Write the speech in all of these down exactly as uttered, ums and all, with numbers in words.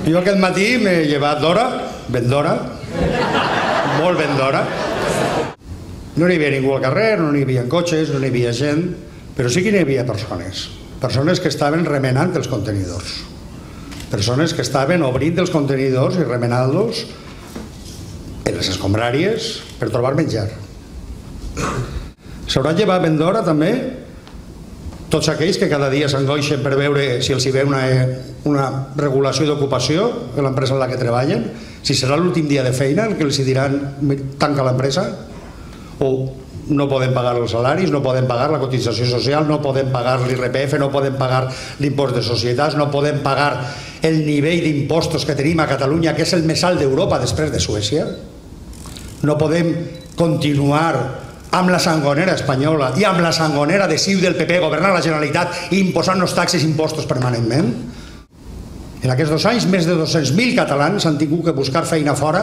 Jo aquest matí m'he llevat d'hora, ben d'hora, molt ben d'hora. No hi havia ningú al carrer, no hi havia cotxes, no hi havia gent, però sí que hi havia persones. Persones que estaven remenant els contenidors. Persones que estaven obrint els contenidors i remenant-los en les escombràries per trobar menjar. S'hauran llevat ben d'hora també tots aquells que cada dia s'angoixen per veure si els hi ve una, una regulació d'ocupació de l'empresa en la que treballen, si serà l'últim dia de feina el que els diran tanca l'empresa, o no poden pagar els salaris, no poden pagar la cotització social, no poden pagar l'I R P F, no poden pagar l'impost de societats, no poden pagar el nivell d'impostos que tenim a Catalunya, que és el més alt d'Europa després de Suècia. No podem continuar amb la sangonera espanyola i amb la sangonera de C I U del P P governant la Generalitat i imposant-nos taxes i impostos permanentment. En aquests dos anys, més de dos-cents mil catalans han tingut que buscar feina fora.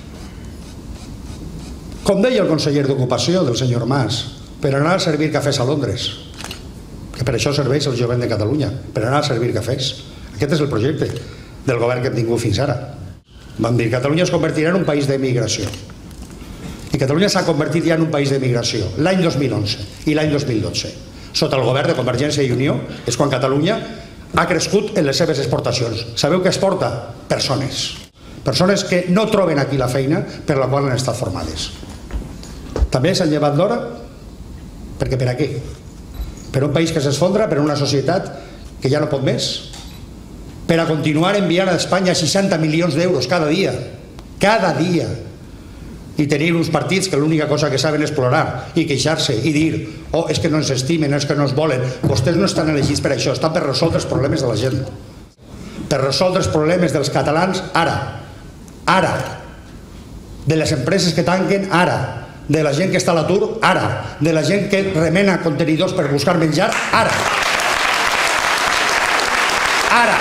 Com deia el conseller d'Ocupació del senyor Mas, per anar a servir cafès a Londres, que per això serveix el jovent de Catalunya, per anar a servir cafès. Aquest és el projecte del govern que hem tingut fins ara. Vam dir que Catalunya es convertirà en un país d'emigració. I Catalunya s'ha convertit ja en un país d'emigració l'any dos mil onze i l'any dos mil dotze. Sota el govern de Convergència i Unió és quan Catalunya ha crescut en les seves exportacions. Sabeu què exporta? Persones. Persones que no troben aquí la feina per la qual han estat formades. També s'han llevat d'hora, perquè per a què? Per un país que s'esfondra, per una societat que ja no pot més, per a continuar enviant a Espanya seixanta milions d'euros cada dia, cada dia, i tenir uns partits que l'única cosa que saben és plorar i queixar-se i dir oh, és que no ens estimen, és que no ens volen. Vostès no estan elegits per això, estan per resoldre els problemes de la gent, per resoldre els problemes dels catalans ara, ara, de les empreses que tanquen ara, de la gent que està a l'atur ara, de la gent que remena contenidors per buscar menjar ara. Ara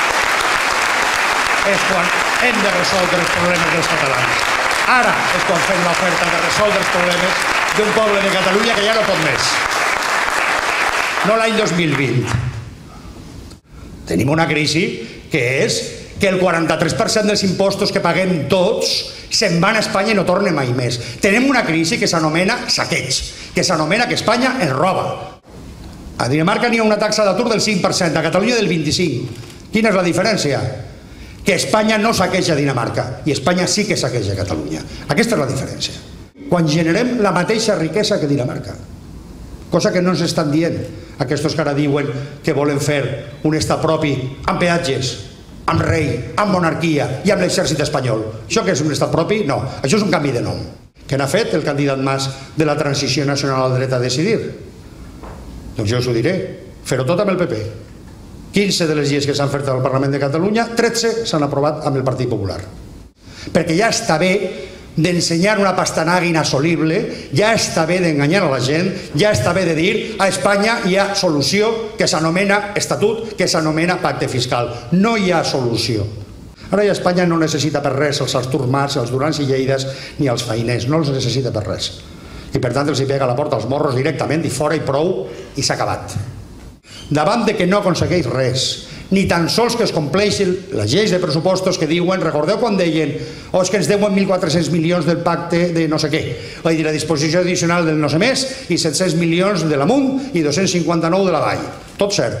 és quan hem de resoldre els problemes dels catalans. Ara és quan fem l'oferta de resoldre els problemes d'un poble de Catalunya que ja no pot més. No l'any dos mil vint. Tenim una crisi que és que el quaranta-tres per cent dels impostos que paguem tots se'n van a Espanya i no tornen mai més. Tenim una crisi que s'anomena saqueig, que s'anomena que Espanya ens roba. A Dinamarca n'hi ha una taxa d'atur del cinc per cent, a Catalunya del vint-i-cinc. Quina és la diferència? Que Espanya no saqueja Dinamarca i Espanya sí que saqueja Catalunya. Aquesta és la diferència. Quan generem la mateixa riquesa que Dinamarca, cosa que no ens estan dient aquests que ara diuen que volen fer un estat propi amb peatges, amb rei, amb monarquia i amb l'exèrcit espanyol. Això que és un estat propi? No. Això és un canvi de nom. Què n'ha fet el candidat Mas de la transició nacional al dret a decidir? Doncs jo us ho diré. Fer-ho tot amb el P P. quinze de les lleis que s'han fet al Parlament de Catalunya, tretze s'han aprovat amb el Partit Popular. Perquè ja està bé d'ensenyar una pastanaga inassolible, ja està bé d'enganyar a la gent, ja està bé de dir a Espanya hi ha solució que s'anomena estatut, que s'anomena pacte fiscal. No hi ha solució. Ara ja Espanya no necessita per res els Artur Mas, els Durans i Lleides ni els Fainers, no els necessita per res. I per tant els hi pega a la porta als morros directament i fora i prou i s'ha acabat. Davant de que no aconsegueix res, ni tan sols que es compleixin les lleis de pressupostos que diuen, recordeu quan deien oh, és que ens deuen mil quatre-cents milions del pacte de no sé què, o de la disposició addicional del no sé més, i set-cents milions de l'Amunt i dos-cents cinquanta-nou de la Vall. Tot cert.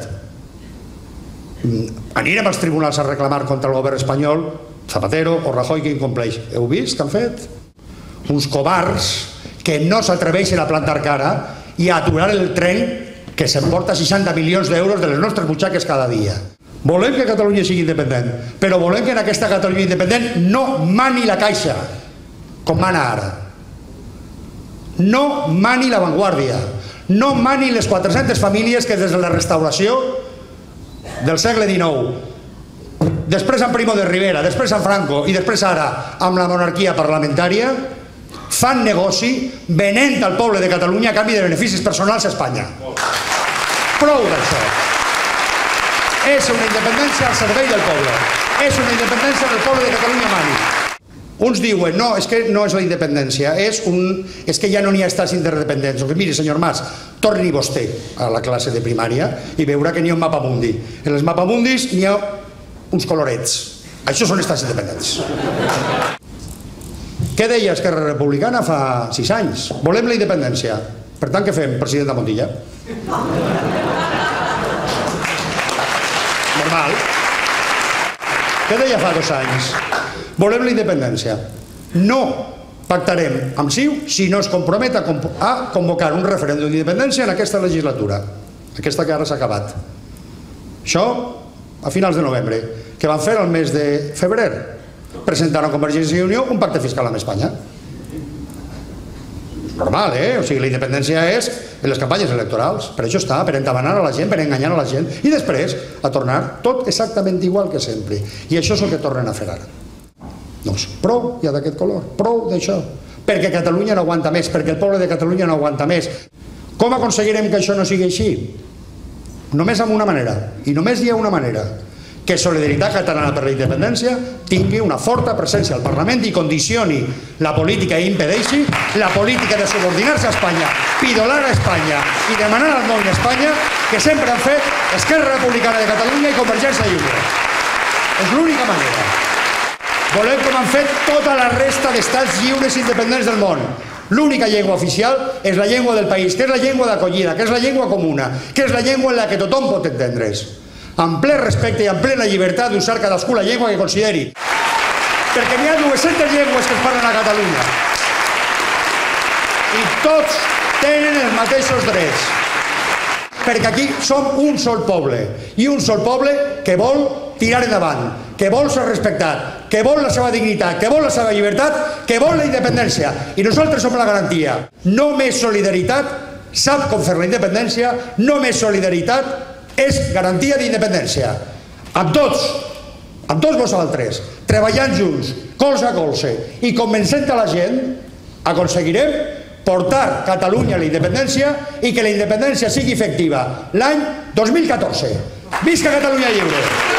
Anirem als tribunals a reclamar contra el govern espanyol, Zapatero o Rajoy que incompleix. Heu vist què han fet? Uns covards que no s'atreveixen a plantar cara i a aturar el tren que s'emporta seixanta milions d'euros de les nostres butxaques cada dia. Volem que Catalunya sigui independent, però volem que en aquesta Catalunya independent no mani la Caixa, com mana ara. No mani la Vanguardia, no mani les quatre-centes famílies que des de la restauració del segle dinou, després amb Primo de Rivera, després amb Franco i després ara amb la monarquia parlamentària, fan negoci venent al poble de Catalunya a canvi de beneficis personals a Espanya. Prou d'això. És una independència al servei del poble. És una independència del poble de Catalunya mani. Uns diuen, no, és que no és la independència, és, un, és que ja no n'hi ha estats interdependents. Miri, senyor Mas, torni vostè a la classe de primària i veurà que n'hi ha un mapamundí. En els mapamundis n'hi ha uns colorets. Això són estats independents. Què deia Esquerra Republicana fa sis anys? Volem la independència. Per tant, què fem, presidenta Montilla? Normal. Què deia fa dos anys? Volem la independència. No pactarem amb C I U si no es compromet a convocar un referèndum d'independència en aquesta legislatura. Aquesta que ara s'ha acabat. Això a finals de novembre. Què van fer el mes de febrer? Presentar a Convergència i Unió un pacte fiscal amb Espanya. Normal, eh? O sigui, la independència és en les campanyes electorals. Per això està, per entabanar a la gent, per enganyar a la gent. I després, a tornar tot exactament igual que sempre. I això és el que tornen a fer ara. Doncs prou ja d'aquest color, prou d'això. Perquè Catalunya no aguanta més, perquè el poble de Catalunya no aguanta més. Com aconseguirem que això no sigui així? Només amb una manera, i només hi ha una manera, que Solidaritat Catalana per la Independència tingui una forta presència al Parlament i condicioni la política i impedeixi la política de subordinar-se a Espanya, pidolar a Espanya i demanar al món d'Espanya que sempre han fet Esquerra Republicana de Catalunya i Convergència i Unió. És l'única manera. Volem com han fet tota la resta d'estats lliures i independents del món. L'única llengua oficial és la llengua del país, que és la llengua d'acollida, que és la llengua comuna, que és la llengua en la que tothom pot entendre's. Amb ple respecte i amb plena llibertat d'usar cadascú la llengua que consideri. Perquè n'hi ha dues-centes llengües que es parlen a Catalunya. I tots tenen els mateixos drets. Perquè aquí som un sol poble. I un sol poble que vol tirar endavant, que vol ser respectat, que vol la seva dignitat, que vol la seva llibertat, que vol la independència. I nosaltres som la garantia. No més solidaritat sap com fer la independència, no més solidaritat és garantia d'independència. Amb tots, amb tots vosaltres, treballant junts, colze a colze i convencent a la gent, aconseguirem portar Catalunya a la independència i que la independència sigui efectiva l'any dos mil catorze. Visca Catalunya lliure!